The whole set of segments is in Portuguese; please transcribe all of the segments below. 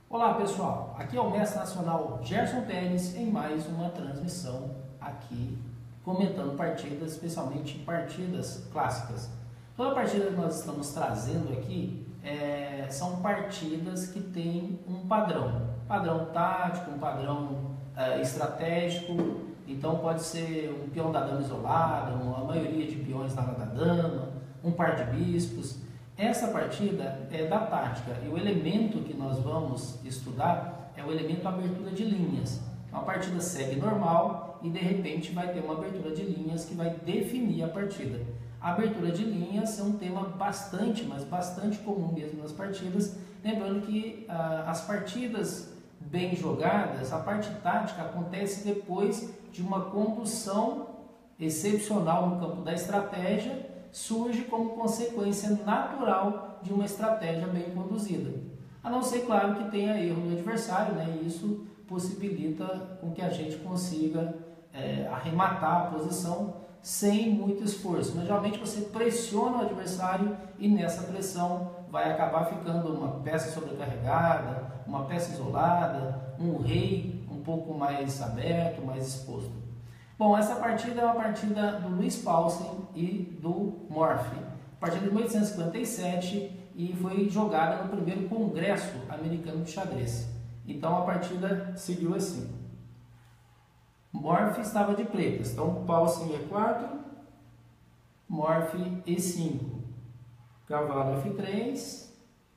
Olá pessoal, aqui é o Mestre Nacional Gerson Teles em mais uma transmissão aqui comentando partidas, especialmente partidas clássicas. Toda partida que nós estamos trazendo aqui são partidas que têm um padrão tático, um padrão estratégico. Então pode ser um peão da dama isolada, a maioria de peões na ala da dama, um par de bispos. Essa partida é da tática e o elemento que nós vamos estudar é o elemento abertura de linhas. Então, a partida segue normal e de repente vai ter uma abertura de linhas que vai definir a partida. A abertura de linhas é um tema bastante comum mesmo nas partidas. Lembrando que as partidas bem jogadas, a parte tática acontece depois de uma condução excepcional no campo da estratégia, surge como consequência natural de uma estratégia bem conduzida. A não ser, claro, que tenha erro do adversário, né? E isso possibilita com que a gente consiga arrematar a posição sem muito esforço. Mas geralmente você pressiona o adversário e nessa pressão vai acabar ficando uma peça sobrecarregada, uma peça isolada, um rei um pouco mais aberto, mais exposto. Bom, essa partida é uma partida do Louis Paulsen e do Morphy. Partida de 1857 e foi jogada no primeiro Congresso Americano de Xadrez. Então a partida seguiu assim. Morphy estava de pretas, então Paulsen E4, Morphy E5, cavalo F3,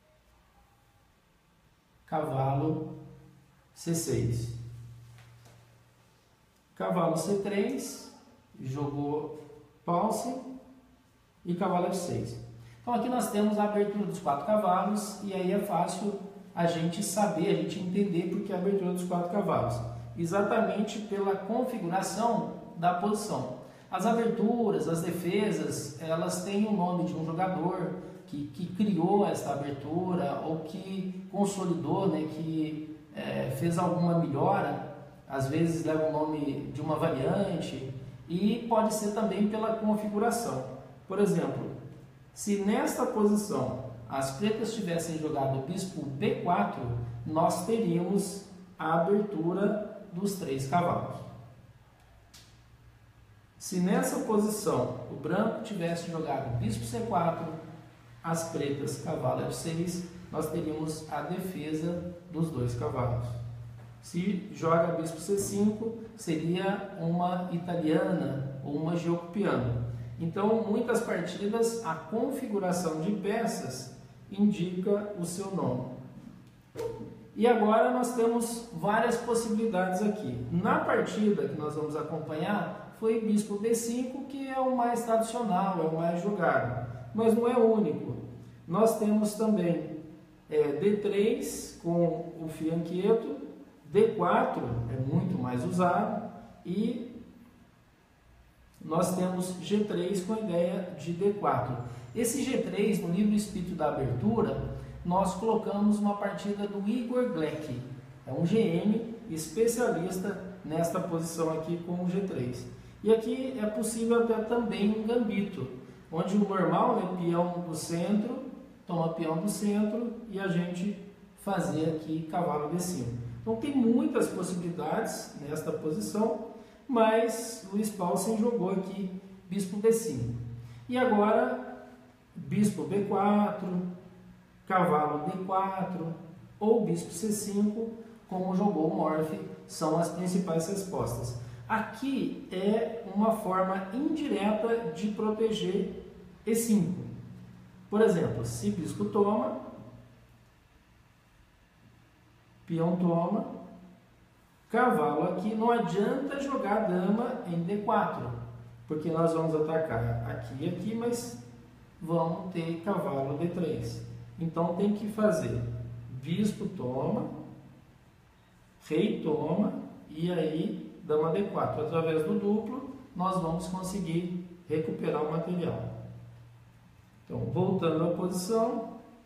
cavalo C6. Cavalo C3, jogou Paulsen e cavalo F6. Então aqui nós temos a abertura dos 4 cavalos e aí é fácil a gente saber, a gente entender porque a abertura dos 4 cavalos. Exatamente pela configuração da posição. As aberturas, as defesas, elas têm o nome de um jogador que criou essa abertura ou que consolidou, né, que fez alguma melhora. Às vezes leva o nome de uma variante e pode ser também pela configuração. Por exemplo, se nesta posição as pretas tivessem jogado o bispo B4, nós teríamos a abertura dos 3 cavalos. Se nessa posição o branco tivesse jogado bispo C4, as pretas cavalo F6, nós teríamos a defesa dos 2 cavalos. Se joga bispo C5, seria uma italiana ou uma geocopiana. Então, muitas partidas, a configuração de peças indica o seu nome. E agora nós temos várias possibilidades aqui. Na partida que nós vamos acompanhar, foi bispo B5, que é o mais tradicional, é o mais jogado. Mas não é o único. Nós temos também D3 com o fianqueto, D4 é muito mais usado e nós temos G3 com a ideia de D4. Esse G3, no livro Espírito da Abertura, nós colocamos uma partida do Igor Gleck. É um GM especialista nesta posição aqui com o G3. E aqui é possível até também um gambito, onde o normal é peão do centro, toma peão do centro e a gente fazer aqui cavalo D5. Então tem muitas possibilidades nesta posição, mas Louis Paulsen jogou aqui bispo D5. E agora bispo B4, cavalo D4 ou bispo C5, como jogou o Morphy, são as principais respostas. Aqui é uma forma indireta de proteger E5. Por exemplo, se bispo toma, peão toma, cavalo aqui, não adianta jogar dama em D4, porque nós vamos atacar aqui e aqui, mas vamos ter cavalo D3. Então tem que fazer bispo toma, rei toma e aí dama D4. Através do duplo nós vamos conseguir recuperar o material. Então voltando à posição,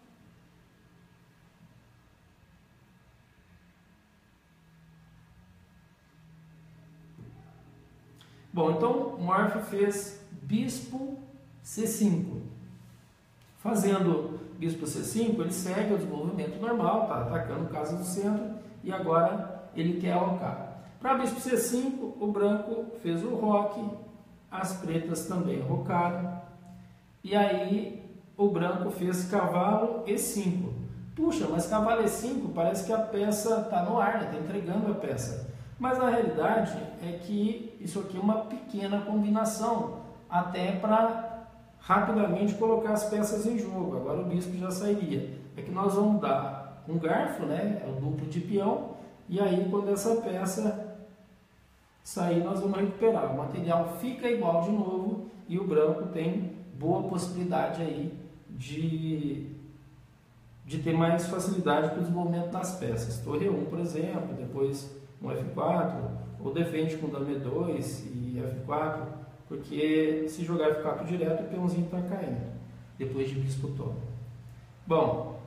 bom, então Morphy fez bispo C5. Fazendo bispo C5, ele segue o desenvolvimento normal, está atacando casa do centro e agora ele quer alocar. Para bispo C5, o branco fez o roque, as pretas também rocaram, e aí o branco fez cavalo E5. Puxa, mas cavalo E5 parece que a peça está no ar, está entregando a peça. Mas a realidade é que isso aqui é uma pequena combinação, até para rapidamente colocar as peças em jogo. Agora o bispo já sairia. É que nós vamos dar um garfo, né? É o duplo de peão, e aí quando essa peça sair nós vamos recuperar. O material fica igual de novo e o branco tem boa possibilidade aí de ter mais facilidade para o desenvolvimento das peças. Torre 1, por exemplo, depois um F4, ou defende com dama E2 e F4, porque se jogar F4 direto, o peãozinho está caindo, depois de bispo toma. Bom,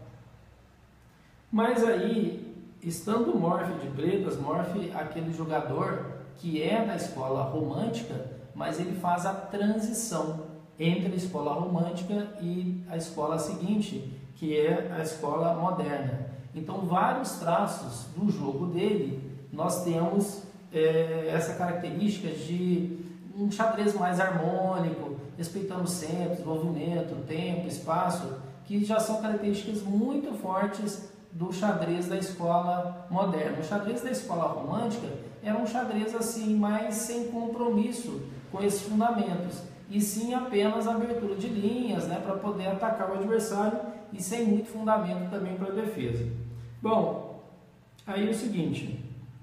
mas aí, estando o Morphy de pretas, Morphy aquele jogador que é da escola romântica, mas ele faz a transição entre a escola romântica e a escola seguinte, que é a escola moderna. Então, vários traços do jogo dele, nós temos essa característica de um xadrez mais harmônico, respeitando sempre desenvolvimento, tempo, espaço, que já são características muito fortes do xadrez da escola moderna. O xadrez da escola romântica era um xadrez assim mais sem compromisso com esses fundamentos, e sim apenas abertura de linhas, né, para poder atacar o adversário e sem muito fundamento também para a defesa. Bom, aí é o seguinte,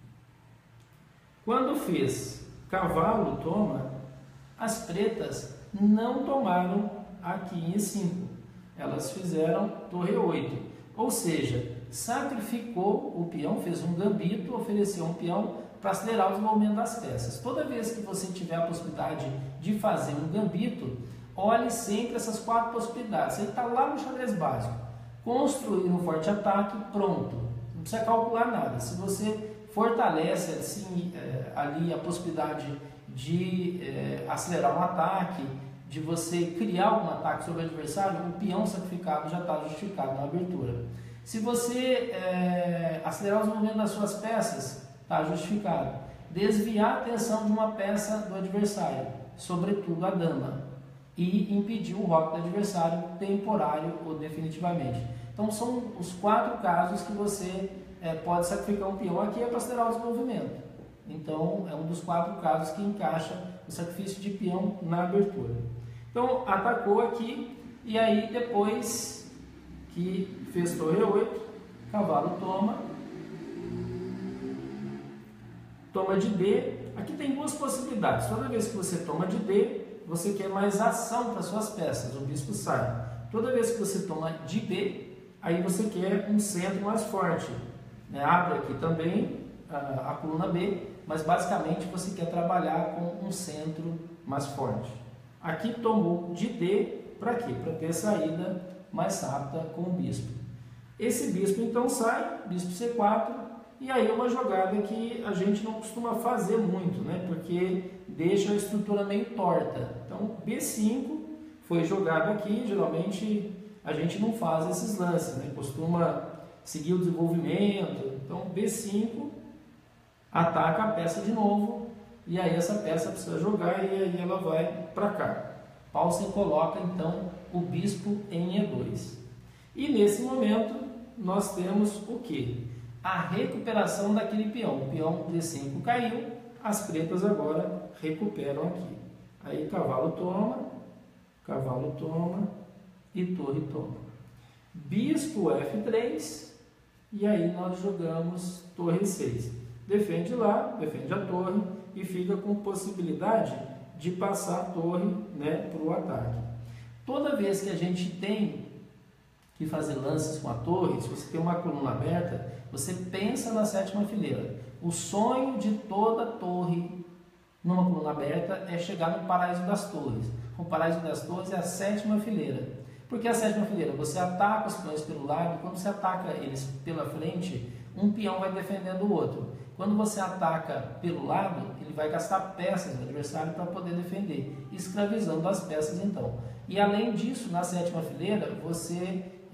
quando fez cavalo toma, as pretas não tomaram aqui em E5, elas fizeram torre 8, ou seja, sacrificou o peão, fez um gambito, ofereceu um peão para acelerar o desenvolvimento das peças. Toda vez que você tiver a possibilidade de fazer um gambito, olhe sempre essas 4 possibilidades. Ele está lá no xadrez básico, construir um forte ataque, pronto, não precisa calcular nada. Se você fortalece assim, ali a possibilidade de acelerar um ataque, de você criar algum ataque sobre o adversário, o peão sacrificado já está justificado na abertura. Se você acelerar o desenvolvimento das suas peças, está justificado. Desviar a atenção de uma peça do adversário, sobretudo a dama, e impedir o roque do adversário temporário ou definitivamente. Então são os 4 casos que você pode sacrificar um peão aqui para acelerar o desenvolvimento. Então é um dos 4 casos que encaixa o sacrifício de peão na abertura. Então atacou aqui e aí depois que fez torre 8, cavalo toma de D. Aqui tem 2 possibilidades. Toda vez que você toma de D, você quer mais ação para suas peças, o bispo sai. Toda vez que você toma de B, aí você quer um centro mais forte, né? Abre aqui também a coluna B, mas basicamente você quer trabalhar com um centro mais forte. Aqui tomou de D, para quê? Para ter saída mais rápida com o bispo. Esse bispo então sai, bispo C4, e aí é uma jogada que a gente não costuma fazer muito, né? Porque deixa a estrutura meio torta. Então B5 foi jogado aqui, geralmente a gente não faz esses lances, né? Costuma seguir o desenvolvimento. Então B5 ataca a peça de novo, e aí essa peça precisa jogar e aí ela vai para cá. Paulsen coloca então o bispo em E2. E nesse momento nós temos o que? A recuperação daquele peão. O peão D5 caiu, as pretas agora recuperam aqui. Aí cavalo toma e torre toma. Bispo F3 e aí nós jogamos torre 6. Defende lá, defende a torre e fica com possibilidade de passar a torre, né, para o ataque. Toda vez que a gente tem que fazer lances com a torre, se você tem uma coluna aberta, você pensa na 7ª fileira. O sonho de toda torre numa coluna aberta é chegar no paraíso das torres. O paraíso das torres é a 7ª fileira. Por que a 7ª fileira? Você ataca os peões pelo lado e quando você ataca eles pela frente, um peão vai defendendo o outro. Quando você ataca pelo lado, ele vai gastar peças do adversário para poder defender, escravizando as peças então. E além disso, na 7ª fileira, você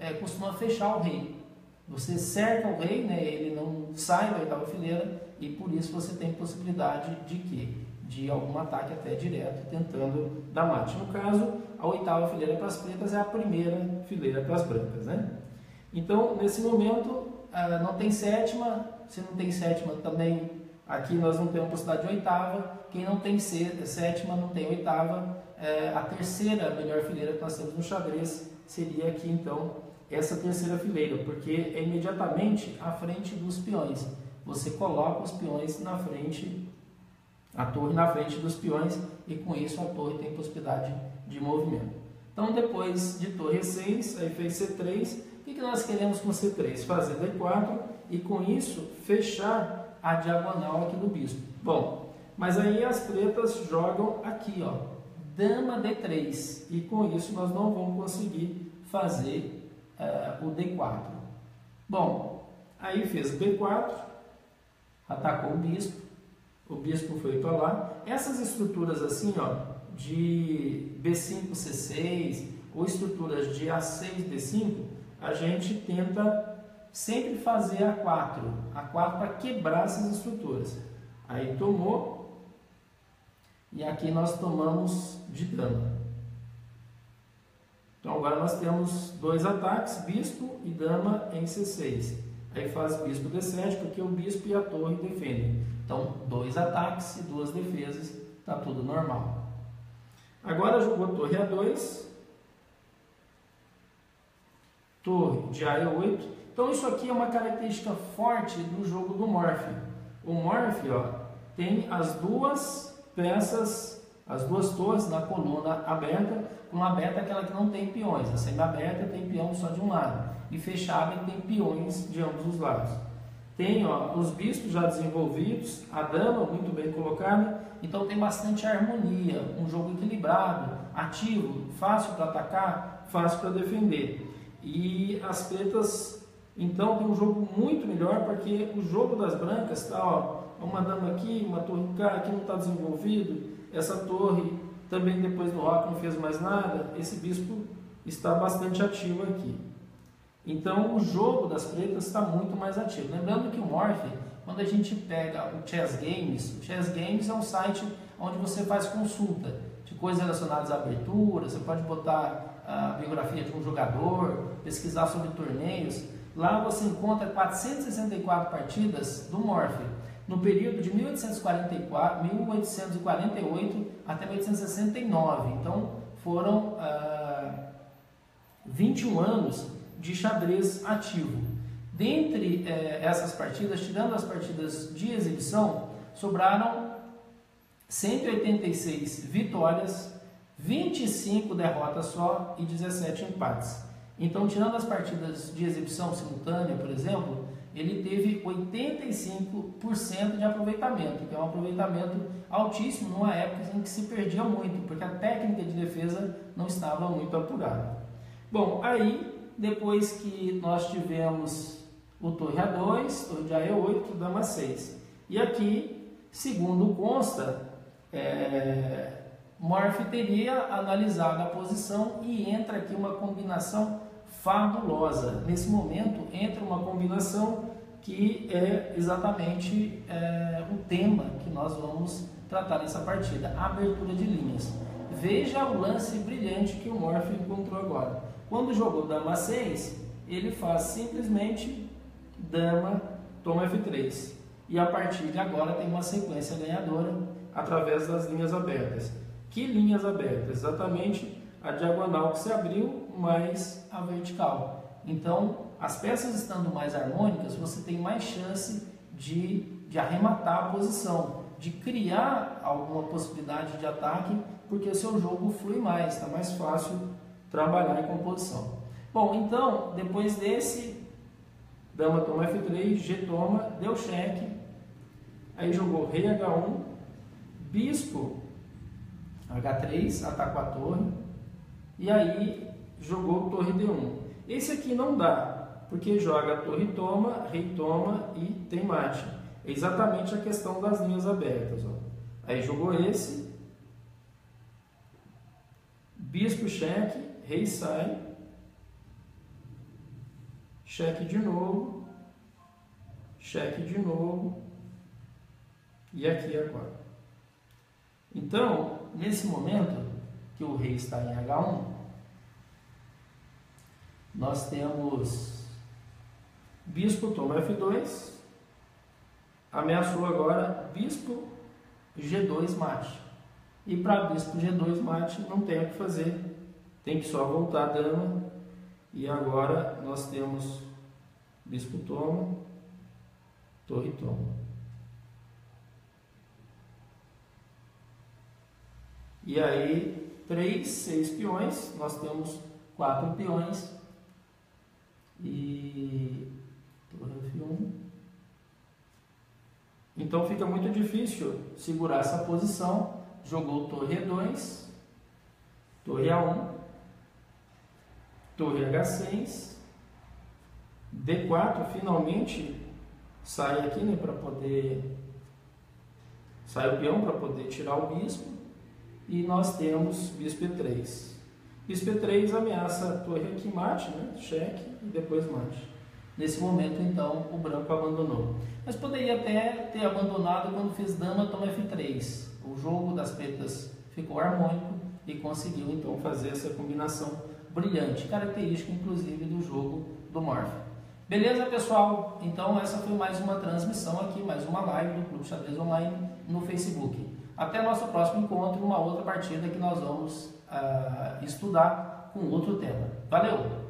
costuma fechar o rei. Você cerca o rei, né, ele não sai da oitava fileira, e por isso você tem possibilidade de quê? De algum ataque até direto, tentando dar mate. No caso, a oitava fileira para as pretas é a primeira fileira para as brancas, né? Então, nesse momento, não tem sétima. Se não tem sétima também, aqui nós não temos possibilidade de oitava. Quem não tem sétima, não tem oitava. A terceira melhor fileira que nós temos no xadrez seria aqui, então, essa terceira fileira, porque é imediatamente à frente dos peões. Você coloca os peões na frente, a torre na frente dos peões, e com isso a torre tem possibilidade de movimento. Então, depois de torre E6, aí fez C3, o que nós queremos com C3? Fazer D4 e com isso fechar a diagonal aqui do bispo. Bom, mas aí as pretas jogam aqui, ó, dama D3, e com isso nós não vamos conseguir fazer o D4. Bom, aí fez B4, atacou o bispo foi para lá. Essas estruturas assim, ó, de B5, C6, ou estruturas de A6, D5, a gente tenta sempre fazer A4 para quebrar essas estruturas. Aí tomou, e aqui nós tomamos de dama. Então agora nós temos dois ataques, bispo e dama em C6. Aí faz bispo D7, porque o bispo e a torre defendem. Então, dois ataques e duas defesas, está tudo normal. Agora jogou torre A2, torre de A8. Então isso aqui é uma característica forte do jogo do Morphy. O Morphy, ó, tem as duas peças, as duas torres na coluna aberta. Coluna aberta é aquela que não tem peões. A semi-aberta tem peão só de um lado. E fechada tem peões de ambos os lados. Tem, ó, os bispos já desenvolvidos, a dama muito bem colocada, então tem bastante harmonia, um jogo equilibrado, ativo, fácil para atacar, fácil para defender. E as pretas, então, tem um jogo muito melhor, porque o jogo das brancas está, ó, uma dama aqui, uma torre cá, aqui não está desenvolvido, essa torre também depois do rock não fez mais nada, esse bispo está bastante ativo aqui. Então, o jogo das pretas está muito mais ativo. Lembrando que o Morphy, quando a gente pega o Chess Games é um site onde você faz consulta de coisas relacionadas à abertura, você pode botar a biografia de um jogador, pesquisar sobre torneios. Lá você encontra 464 partidas do Morphy, no período de 1848 até 1869. Então, foram 21 anos de xadrez ativo. Dentre essas partidas, tirando as partidas de exibição, sobraram 186 vitórias, 25 derrotas só e 17 empates. Então, tirando as partidas de exibição simultânea, por exemplo, ele teve 85% de aproveitamento, que é um aproveitamento altíssimo numa época em que se perdia muito, porque a técnica de defesa não estava muito apurada. Bom, aí depois que nós tivemos o torre A2, torre de A8, dama A6. E aqui, segundo consta, Morphy teria analisado a posição e entra aqui uma combinação fabulosa. Nesse momento, entra uma combinação que é exatamente o tema que nós vamos tratar nessa partida, a abertura de linhas. Veja o lance brilhante que o Morphy encontrou agora. Quando jogou dama A6, ele faz simplesmente dama, toma F3. E a partir de agora tem uma sequência ganhadora através das linhas abertas. Que linhas abertas? Exatamente a diagonal que se abriu mais a vertical. Então, as peças estando mais harmônicas, você tem mais chance de arrematar a posição, de criar alguma possibilidade de ataque, porque o seu jogo flui mais, está mais fácil trabalhar em composição. Bom, então, depois desse, dama toma F3, G toma, deu cheque, aí jogou rei H1, bispo H3, atacou a torre, e aí jogou torre D1. Esse aqui não dá, porque joga torre toma, rei toma e tem mate. É exatamente a questão das linhas abertas. Ó. Aí jogou esse, bispo cheque, rei sai, cheque de novo, cheque de novo, e aqui agora. Então, nesse momento que o rei está em H1, nós temos bispo toma F2, ameaçou agora bispo G2 mate. E para bispo G2 mate não tem o que fazer, tem que só voltar a dama. E agora nós temos bispo toma, torre toma. E aí, 3, 6 peões, nós temos 4 peões. E torre F1. Então fica muito difícil segurar essa posição. Jogou torre E2, torre A1, torre H6, D4, finalmente sai aqui, né, para poder... sai o peão para poder tirar o bispo. E nós temos bispo E3. Bispo E3 ameaça a torre aqui mate, né, cheque, e depois mate. Nesse momento, então, o branco abandonou. Mas poderia até ter abandonado quando fez dama toma F3. O jogo das pretas ficou harmônico e conseguiu, então, fazer essa combinação brilhante, característica, inclusive, do jogo do Morphy. Beleza, pessoal? Então, essa foi mais uma transmissão aqui, mais uma live do Clube Xadrez Online no Facebook. Até nosso próximo encontro, uma outra partida que nós vamos estudar com outro tema. Valeu!